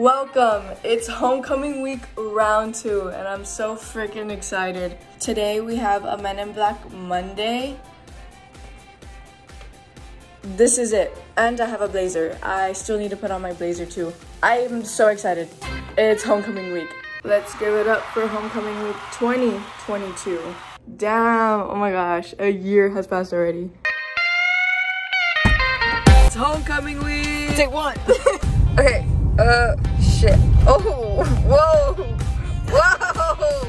Welcome! It's homecoming week round 2 and I'm so freaking excited. Today we have a Men in Black Monday. This is it. And I have a blazer. I still need to put on my blazer too. I am so excited. It's homecoming week. Let's give it up for homecoming week 2022. Damn, oh my gosh, a year has passed already. It's homecoming week! Take one! Okay. Shit. Oh, whoa, whoa.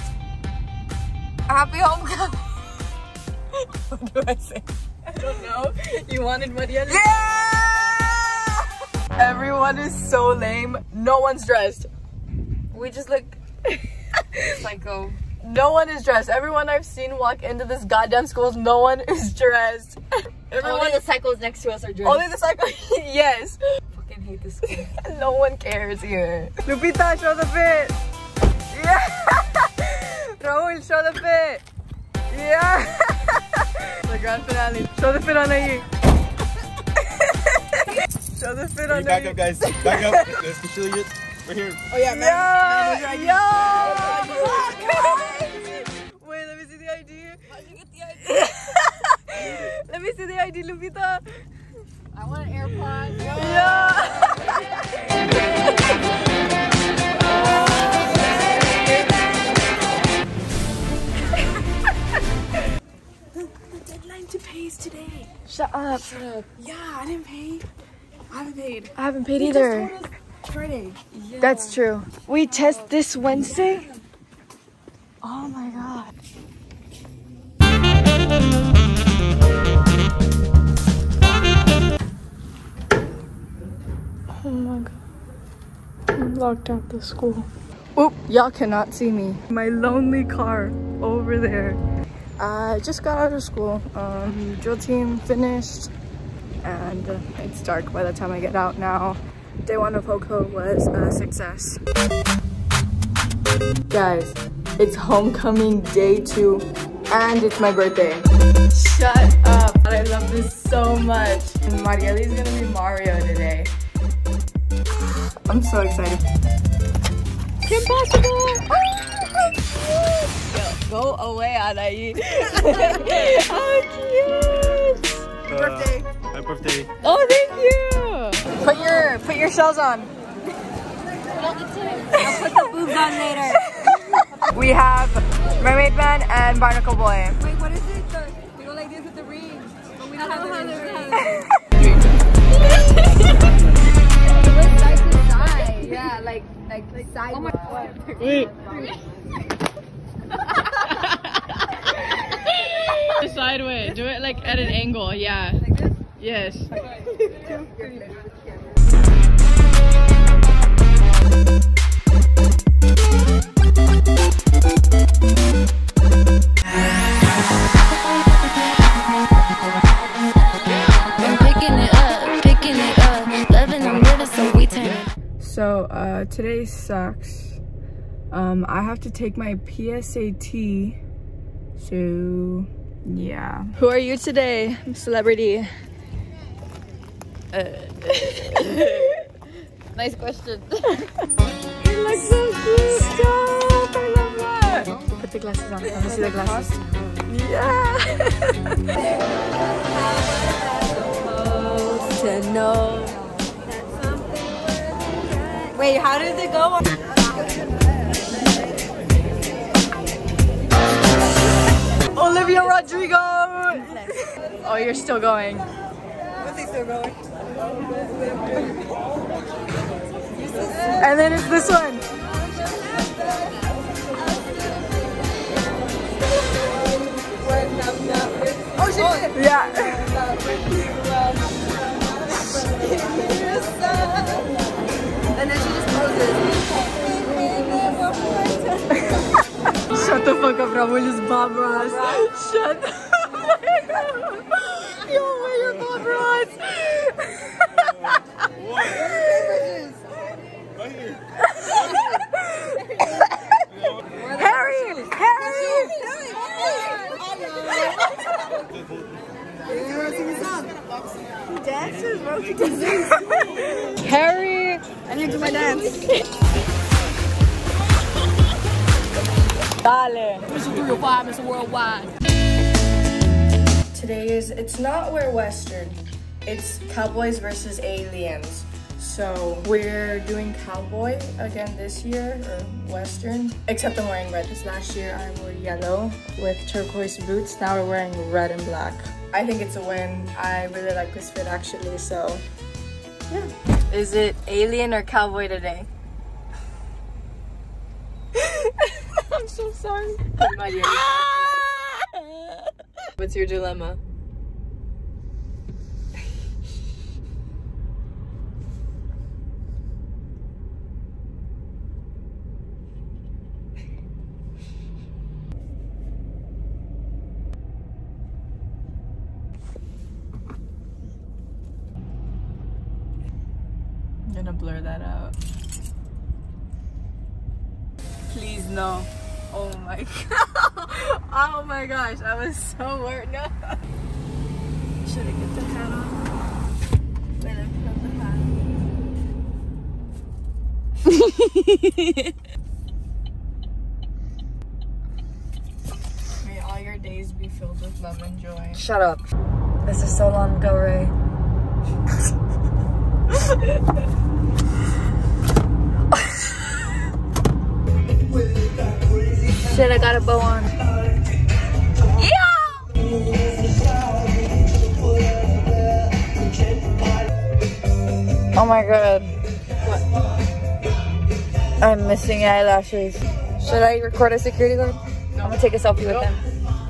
Happy homecoming. What do I say? I don't know. You wanted Maria? Yeah! Everyone is so lame. No one's dressed. We just look psycho. No one is dressed. Everyone I've seen walk into this goddamn school, no one is dressed. Only the cycles next to us are dressed. Only the cycle, yes. I hate this school. No one cares here. Lupita, show the fit. Yeah. Raul, show the fit. Yeah. The grand finale. Show the fit on Ayi. Show the fit on Ayi. Back up, guys. Back up. Let's show you. We're here. Oh yeah, man. Wait, let me see the ID. How'd you get the ID? Let me see the ID, Lupita. I want an AirPod. Yeah. The deadline to pay is today. Shut up. Shut up. Yeah, I didn't pay. I haven't paid. I haven't paid either. Just told us Friday. Yeah. That's true. We test this Wednesday? Oh my god. Oh my god. I'm locked out the school. Oop, y'all cannot see me. My lonely car over there. I just got out of school. Drill team finished and it's dark by the time I get out now. Day 1 of HOCO was a success. Guys, it's homecoming day 2 and it's my birthday. Shut up. I love this so much. And Marieli's gonna be Mario today. I'm so excited. Kim Possible! Yo, go away, Anayi. How cute! Birthday. My birthday. Oh, thank you! Put your shells on. I'll put the boobs on later. We have Mermaid Man and Barnacle Boy. Wait, what is it? We go like this with the ring. But we don't have the ring. Side to side. Yeah, like side. Oh my god. Wait. The side way. Do it like at an angle. Yeah. Like this? Yes. So today sucks. I have to take my PSAT. So yeah. Who are you today, celebrity? Nice question. You look so cute. Stop! I love that. Put the glasses on. Let me see the glasses. Yeah. To know. Wait, how does it go? Olivia Rodrigo! Oh, you're still going. What's he still going? And then it's this one. Oh, shit! Yeah. And then she just poses. Shut the fuck up, Raul is Bob Ross. Shut the fuck up. Yo, where your Bob Ross? Right here. Harry! Harry! You want to sing a song? He dances, bro. He dances. Harry I need to do my dance. Dale. Mr. 305, Mr. Worldwide. Today it's not We're Western. It's Cowboys versus Aliens. So we're doing cowboy again this year, or Western. Except I'm wearing red, because last year I wore yellow with turquoise boots. Now we're wearing red and black. I think it's a win. I really like this fit actually, so yeah. Is it alien or cowboy today? I'm so sorry. What's your dilemma? I'm gonna blur that out. Please no. Oh my god. Oh my gosh, I was so worried. No. Should I get the hat on? Wait, I put the hat. May all your days be filled with love and joy. Shut up. This is so long ago, Ray. Shit, I got a bow on. Yeah! Oh my god. What? I'm missing eyelashes. Should I record a security guard? No. I'm gonna take a selfie with them.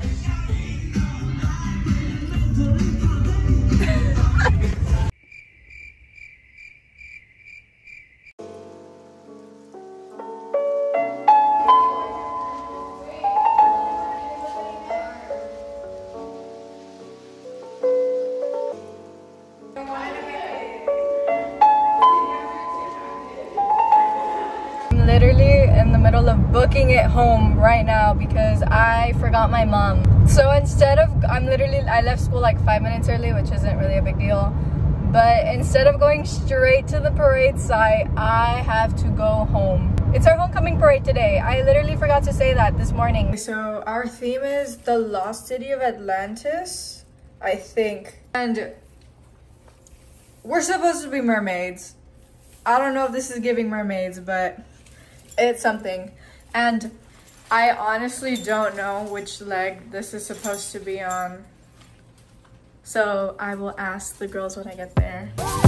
Literally in the middle of booking it home right now because I forgot my mom. So instead of, I left school like 5 minutes early, which isn't really a big deal. But instead of going straight to the parade site, I have to go home. It's our homecoming parade today. I literally forgot to say that this morning. So our theme is the lost city of Atlantis, I think. And we're supposed to be mermaids. I don't know if this is giving mermaids, but it's something. And I honestly don't know which leg this is supposed to be on. So I will ask the girls when I get there.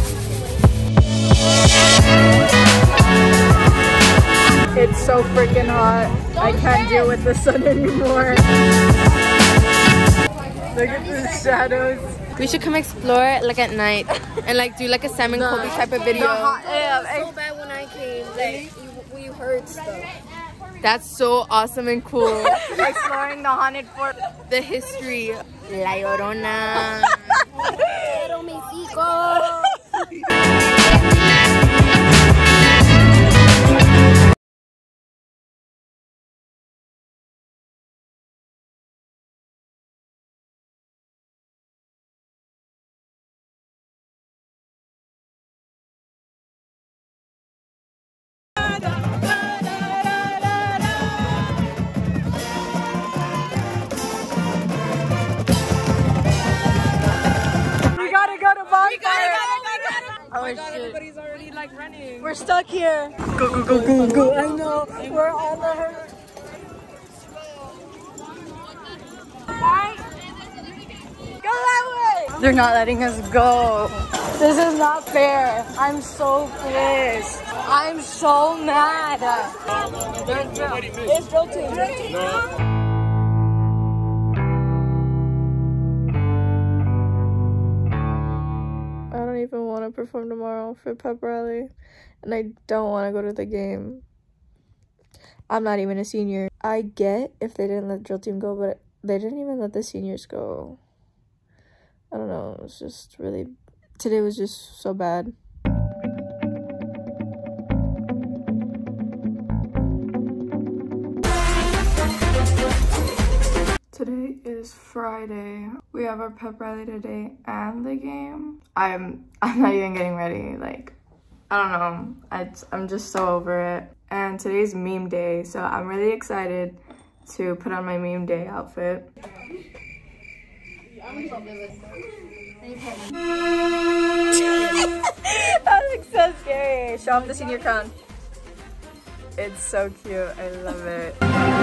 It's so freaking hot. I can't deal with the sun anymore. Look at the shadows. We should come explore like at night and like do like a Sam and Colby type of video. It was so bad when I came. Like, we heard stuff. That's so awesome and cool. Exploring the haunted fort. The history. La Llorona. Pero Mexico. Oh my god, everybody's already like running. We're stuck here. Go, go, go, go, go. I know. We're on the hurt. Go that way. They're not letting us go. This is not fair. I'm so pissed. I'm so mad. It's drill team. I don't even want to perform tomorrow for pep rally, and I don't want to go to the game. I'm not even a senior. I get if they didn't let drill team go, but they didn't even let the seniors go. I don't know, it was just really, today was just so bad. Today is Friday. We have our pep rally today and the game. I'm not even getting ready. Like, I don't know. I'm just so over it. And today's meme day, so I'm really excited to put on my meme day outfit. That looks so scary. Show off the senior crown. It's so cute. I love it.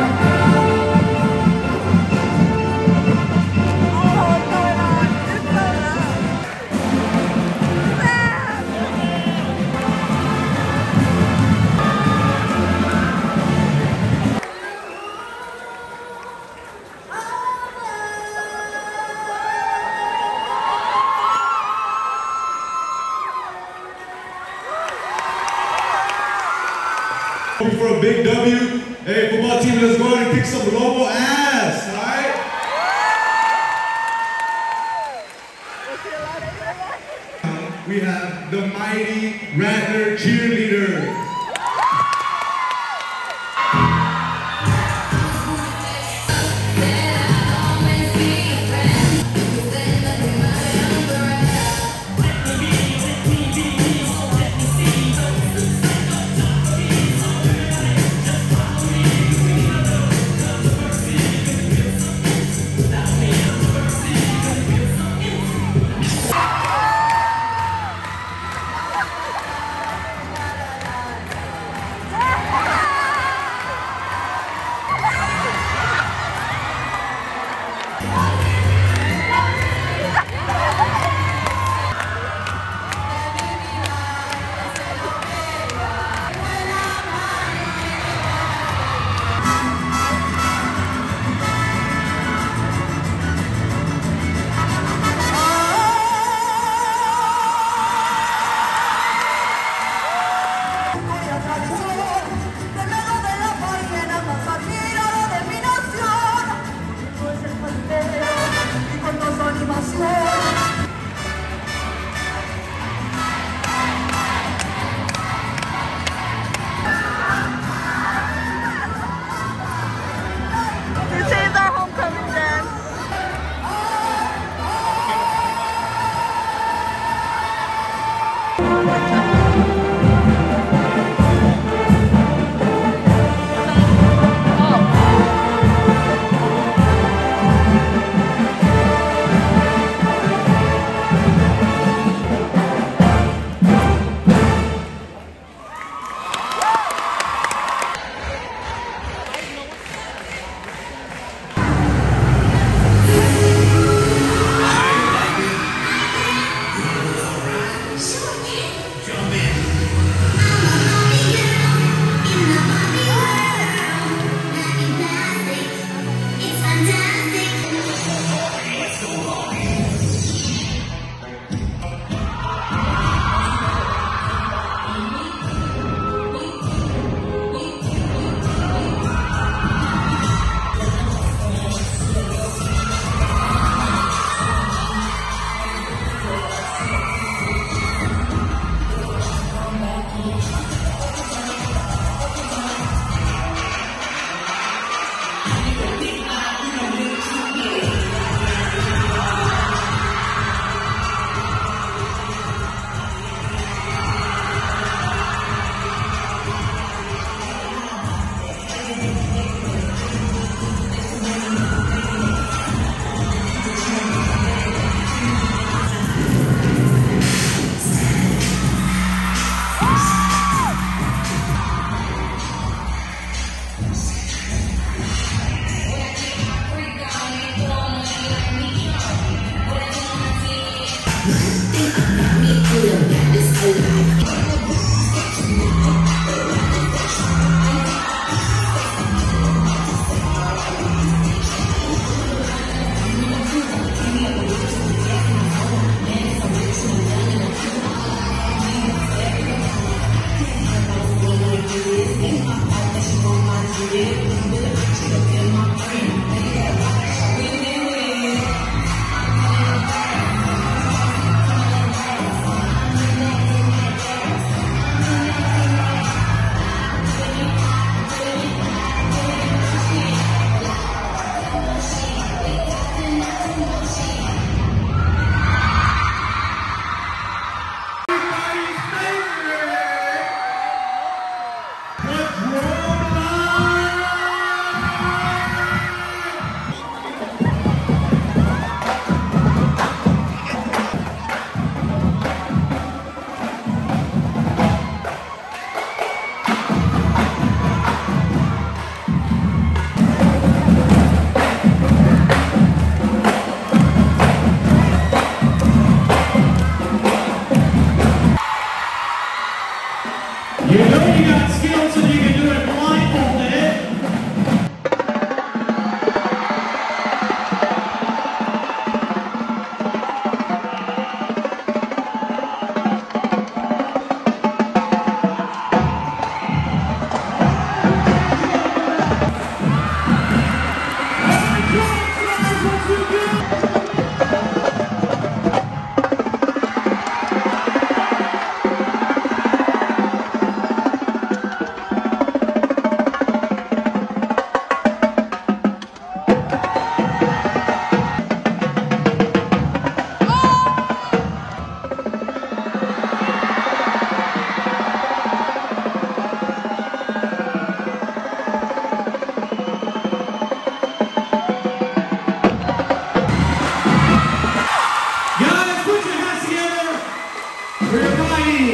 For a big W. Hey, football team, let's go ahead and kick some Lobo ass, alright? We have the mighty Rattler cheerleaders.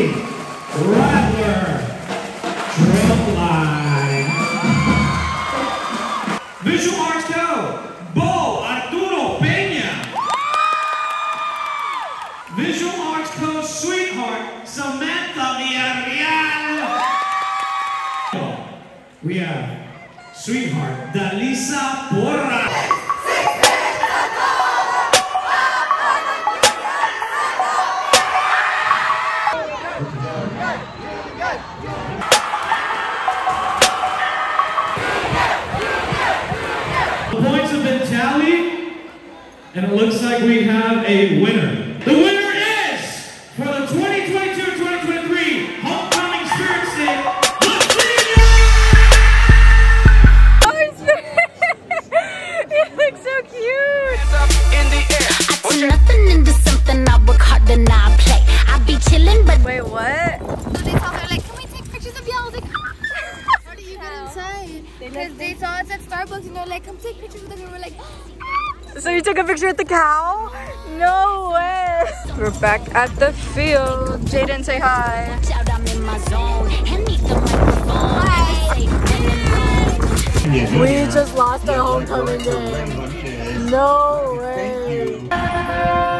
Rattler. Drumline. Visual Arts Co. Bo Arturo Peña. Visual Arts Co. Sweetheart Samantha Villarreal. We have Sweetheart Dalisa Porra. The points have been tallied, and it looks like we have a winner. The winner is, for the 2022-2023 Homecoming Spirit State, You look so cute. I turn nothing into something. I work hard and I play. I be chilling, but Wait, what? So they told her like, can we take pictures of y'all? Like, how do you get inside? Because they saw us at Starbucks and they're like, come take pictures with us. And we're like, So you took a picture at the cow? No way. We're back at the field. Jaden, say hi. watch out, I'm in my zone. Hand me the microphone. They say, We just lost our homecoming game. No way.